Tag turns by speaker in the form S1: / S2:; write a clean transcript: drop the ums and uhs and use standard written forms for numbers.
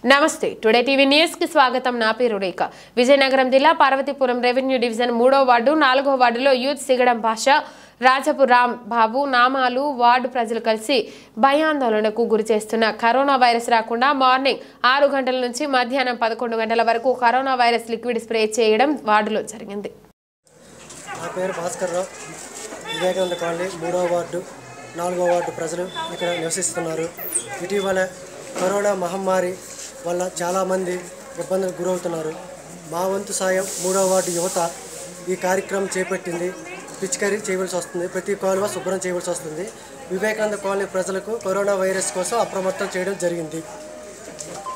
S1: నమస్తే today TV news కి స్వాగతం. నా పేరు రేఖ. విజయనగరం జిల్లా పార్వతీపురం రెవెన్యూ డివిజన్ 3వ వార్డు 4వ వార్డులో యూత్ సిగడం భాష రాజపు రామ్ బాబు నామాలు వార్డు ప్రజలు కలిసి భయాందోళనకు గురి చేస్తున్న కరోనా వైరస్ రాకుండా మార్నింగ్ 6 గంటల నుంచి మధ్యాహ్నం 11 గంటల వరకు కరోనా వైరస్ లిక్విడ్ స్ప్రే చేయడం వార్డులో జరిగింది.
S2: నా పేరు భాస్కర్ రావు. వివేకానంద కాలనీ 3వ వార్డు 4వ వార్డు ప్రజలు ఇక్కడ నివసిస్తున్నారు. ఇటీవల కరోనా మహమ్మారి వల్ల చాలామంది ఇబ్బందులకు గురవుతున్నారు. మా వంతు సాయం 3వ వార్డు యువత ఈ కార్యక్రమం చేపట్టింది. పిచికారీ చేయవలసి వస్తుంది, ప్రతి కాలువ శుభ్రం చేయవలసి వస్తుంది. వివేకానంద కాలనీ ప్రజలకు కరోనా వైరస్ కోసం అప్రమత్తం చేయడం జరిగింది.